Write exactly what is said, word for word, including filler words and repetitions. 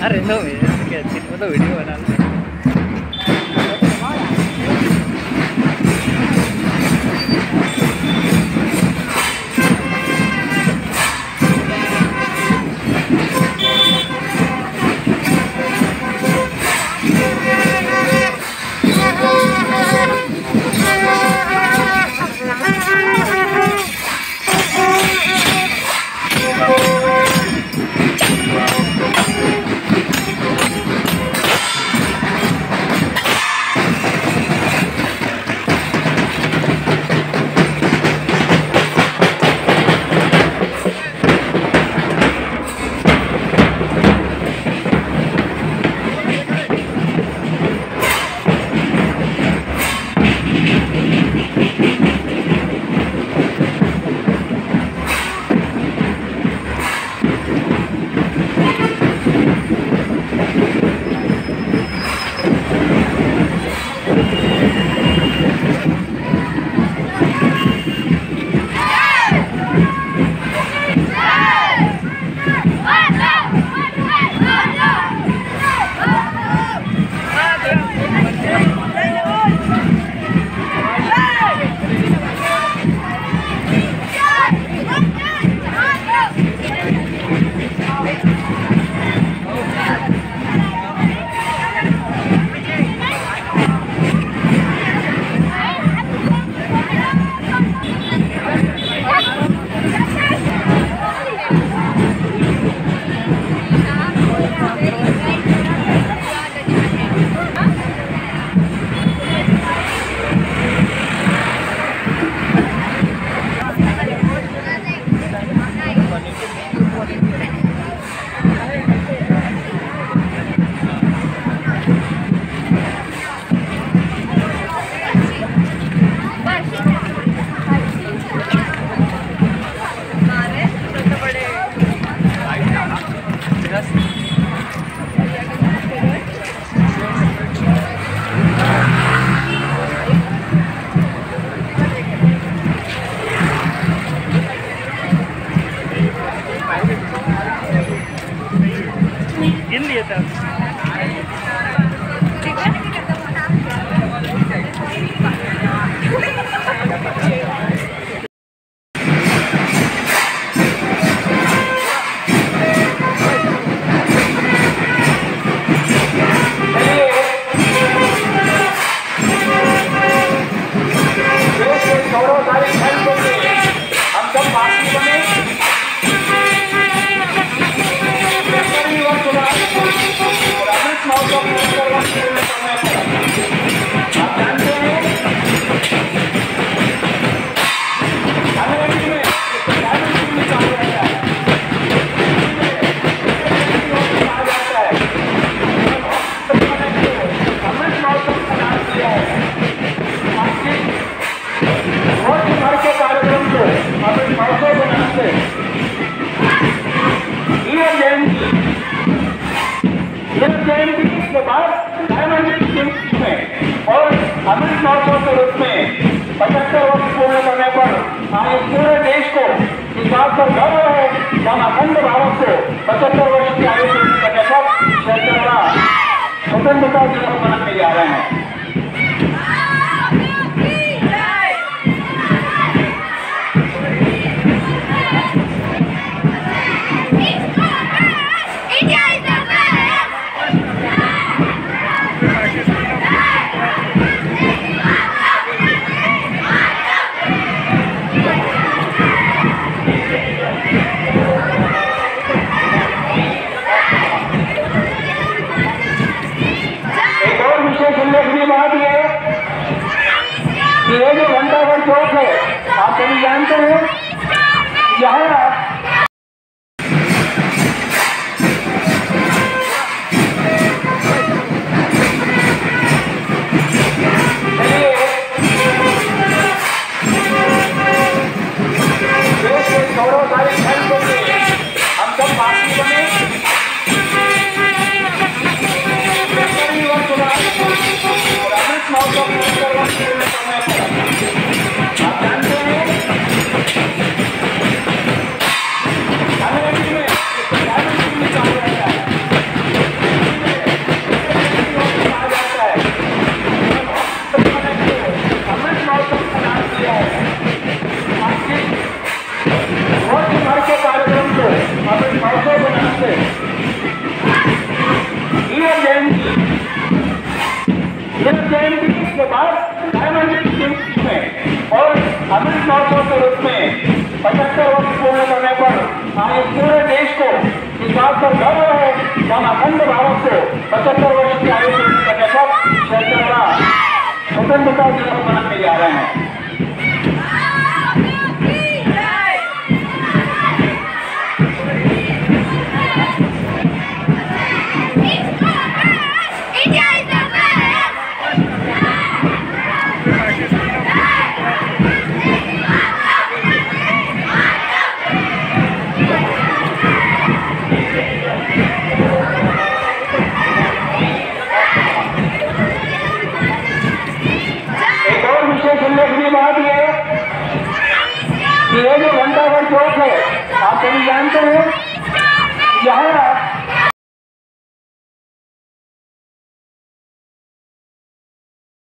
अरे नो भैया वो तो वीडियो बना लो। गिन लिए थे के बाद और अमृत महोत्सव के रूप में पचहत्तर वर्ष पूर्ण करने पर हमारे पूरे देश को इस बात पर गर्व है कि हम अखंड भारत को पचहत्तर वर्ष की आयु पूर्ण करने पर स्वतंत्रता दिवस मनाने जा रहे हैं। बात ये कि ये जो घंटाघर चौक है आप सभी जानते हैं यहाँ देश के गौरवशाली क्षण को हम सब बाकी बने आप जानते हैं हिल जयंती के बाद डायमंड लीग में और अमृत महोत्सव के रूप में पचहत्तर वर्ष पूर्ण करने पर आज पूरे देश को इस बात पर गर्व है कि हम अखंड भारत को पचहत्तर वर्ष की आयु पूर्ण करने पर सरकार स्वतंत्रता दिवस मनाने जा रहे हैं। उल्लेखनीय बात यह कि ये जो घंटा घर चौक है